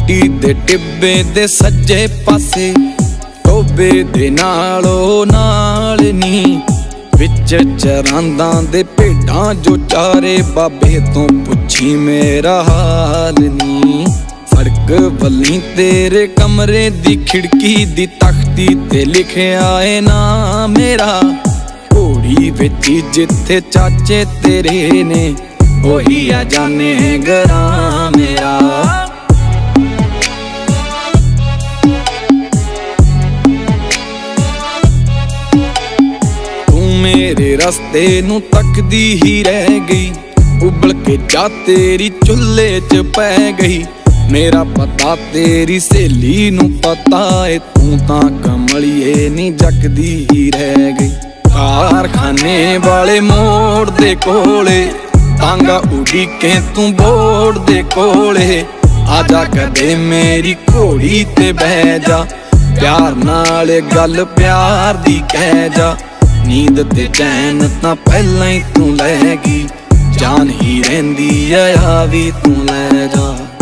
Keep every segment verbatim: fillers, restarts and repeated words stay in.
मिट्टी दे टिब्बे दे सज्जे पासे टोबे दे नालों नाल नी विच चरांदा दे भेडां जो चारे बाबे तो पुछी मेरा हाल नी। सड़क वली तेरे कमरे दी खिड़की दी तख्ती ते लिखिया है ना मेरा। घोड़ी विच जिथे चाचे तेरे ने ओही आ जाने गरा मेरा। मेरे रस्ते नू तकदी ही रह गई उबल के जा तेरी चुल्हे च पै गई। मेरा पता तेरी सहेली नू पता है तू तां कमलिए नी जगदी ही रह गई। कारखाने वाले मोड़ दे कोले तांगा उड़ीके तू बोड़ दे कोले आजा कदे मेरी घोड़ी ते बह जा। प्यार नाल गल प्यार दी कह जा। नींद ते चैन तां पहला ही तू लैगी जान ही रहिंदी आ भी तू लै जा।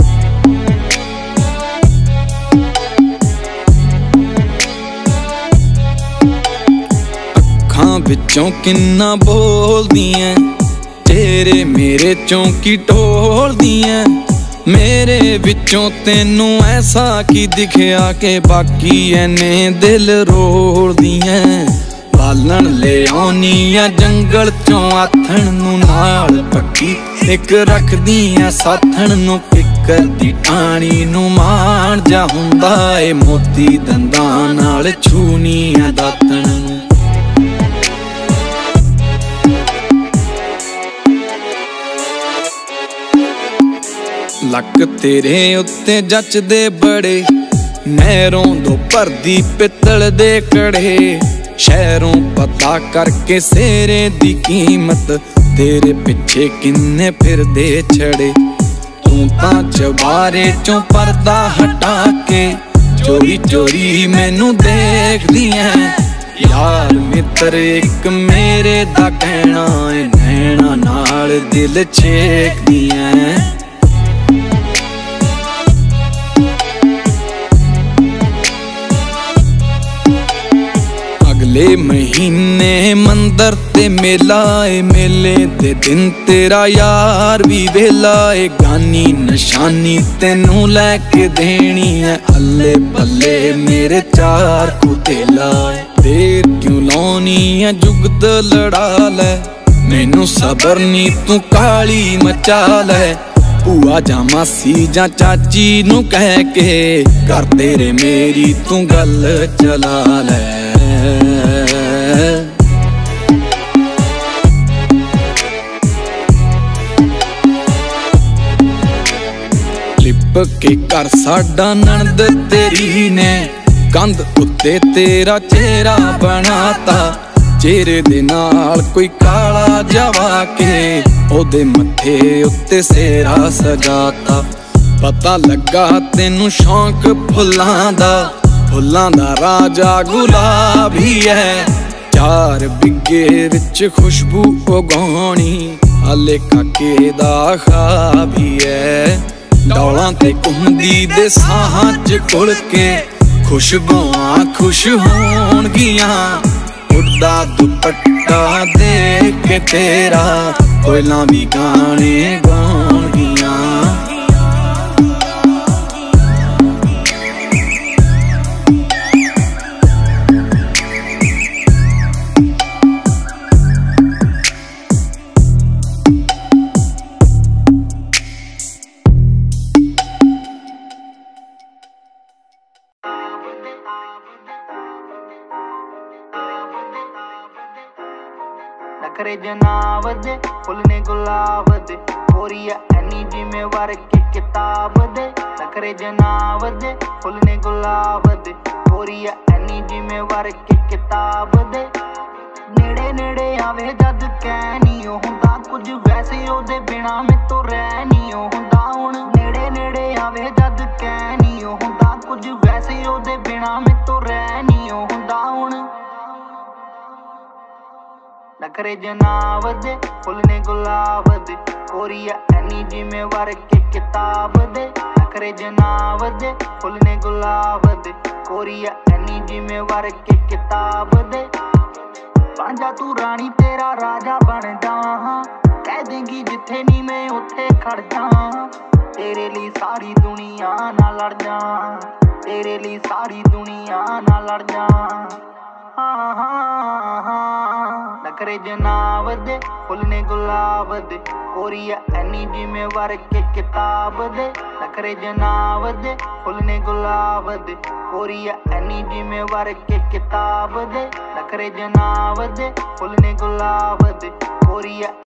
अखां विचों किन्ना बोलदियां चेहरे मेरे चों की ढोलदियां। मेरे विचों तेनू ऐसा की दिखिया के बाकी एने दिल रोलदियां। पालन ले आउनियां जंगल चों आथण नू नाल पक्की इक रखदियां साथण नू किकर दी टाणी नू मान जा हुंदा ए मोती दंदां नाल छूनियां दातण नू। लक तेरे उत्ते जचदे बड़े नहरों दो भरदी पित्तल दे कड़े। शहरों पता करके सेरे दी कीमत तेरे पिछे किन्ने फिरदे छड़े। तू तां चबारे चों पर्दा हटा के चोरी चोरी मैनू देखदी है। यार मित्र एक मेरे दा कहना है नैना नाल दिल छेकदी है। अगले महीने मंदर ते मेला ए मेले दे दिन तेरा यार भी वेला ए। गानी निशानी तेनू लैके देनी है अल्ले पल्ले मेरे चार कुतेला। देर क्यों लाउनी है जुगत लड़ा लै मैनू सबर नी तू काली मचा लै। भूआ जा मासी जा चाची नू कह के कर तेरे मेरी तू गल चला लै। लिप के घर साडा नणद तेरी ने कंध उत्ते तेरा चेहरा बनाता। चेहरे दे नाल कोई काला जवा के ओदे मथे उत्ते सेरा सजाता। पता लगा तेनू शौक फुल्लां दा फुल्लां दा राजा गुलाब ही है। चार बिगे विच खुशबू उगाउणी हाले काके दा ख्वाब ही है। डौलां ते घुमदी दे साहां च घुल के खुशबुआं खुश होणगियां। उड़दा दुपट्टा देख के तेरा कोयलां भी गाने गाउणगियां। नखरे जनाब दे फुल ने गुलाब दे गोरिया एनी जिम्मेवार की किताब दे। नखरे जनाब दे फुल ने गुलाब दे गोरिया एनी जिम्मेवार की किताब दे। नेड़े नेड़े आवे जद कह नी हुंदा कुछ वैसे ओदे बिना मैं तो रह नी हुंदा। हुण नेड़े नेड़े आवे जद कह नी हुंदा कुछ वैसे ओदे बिना मैं तो रह नी हुंदा। हुण नखरे जनाब दे फुल ने गुलाब दे गोरिया एनी जिम्मेवार की किताब दे। नखरे जनाब दे फुल ने गुलाब दे कोरिया एनी जिमें वर के किताब दे बन जा तू रानी तेरा राजा बन जा कह देंगी जिथे नी मैं उथे खड़ जा तेरे लिए सारी दुनिया ना लड़ जा तेरे लिए सारी दुनिया ना लड़ जा हाँ हाँ हाँ नखरे जनाब दे फुल ने गुलाब दे कोरिया एनी जिमें वर के किताब दे नखरे जनाब दे फुल ने गुलाब दे कोरिया एनी जिमें वर के किताब दे नखरे जनाब दे फुल ने गुलाब दे कोरिया